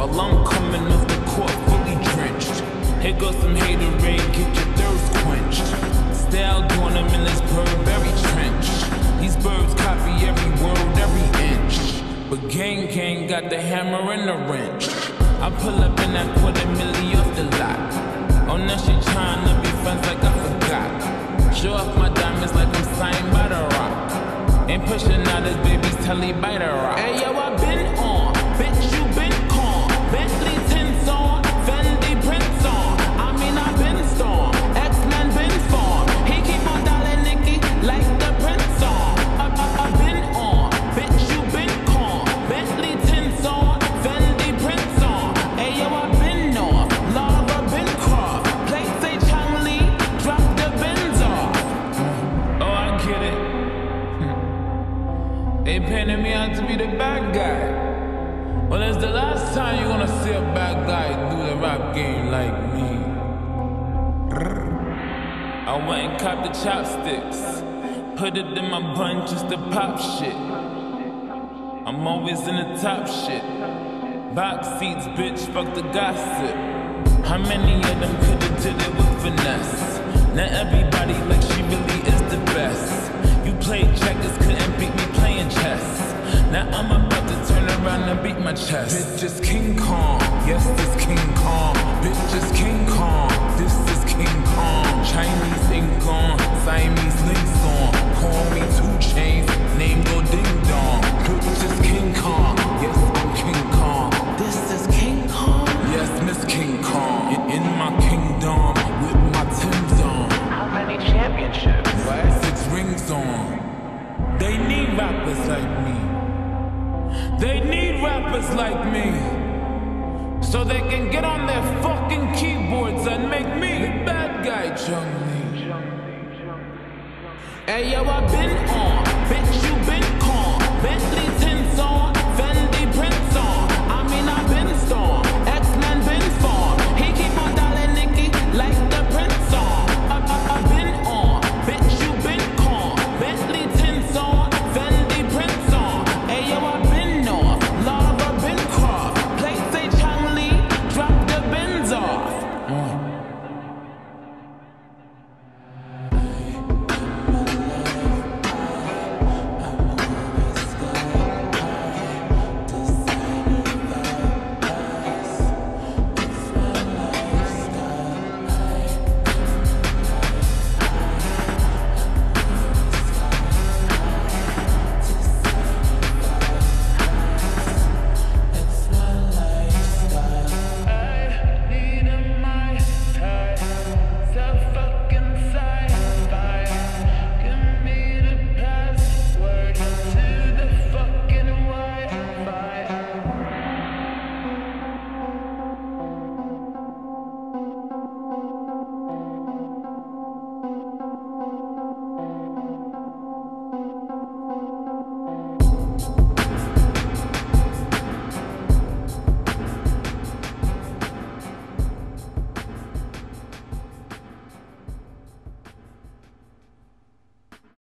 while I'm coming off the court fully drenched. Here goes some haterade, get your thirst quenched. Style doing them in this Burberry trench. These birds copy every word, every inch. But gang got the hammer and the wrench. I pull up in that $250,000 off the lot. Oh, now she tryna be friends like I forgot. Show off my diamonds like I'm signed by The Rock. Ain't pushing out his baby's telly by The Rock. Hey yo, I been on, bitch you been con. Bentley tints on, Fendi prints on. I mean I been storm, X-Men been form. He keep on dialing Nicki like the Prince on. I been on, bitch you been con. Bentley tints on, Fendi prints on. Hey yo, I been off, Lava been crossed. Play say Chang Lee, drop the Benz off. Oh I get it. They painted me out to be the bad guy. Well, it's the last time you're gonna see a bad guy do the rap game like me. I went and copped the chopsticks, put it in my bun just to pop shit. I'm always in the top shit. Box seats, bitch, fuck the gossip. How many of them could've did it with finesse? Not everybody like she really is the best. You played checkers, couldn't beat me playing chess. Now I'm about to turn around and beat my chest. Bitch is King Kong, yes this King Kong. Bitch is King Kong, this is King Kong. Chinese ink on, Siamese links on. Call me 2 Chainz, name go ding dong. Bitch is King Kong, yes I'm King Kong. This is King Kong, yes Miss King Kong. In my kingdom, with my Timbs on. How many championships? 6 rings on. They need rappers like me. They need rappers like me, so they can get on their fucking keyboards and make me the bad guy, Chung Lee. Hey yo, I been on, bitch.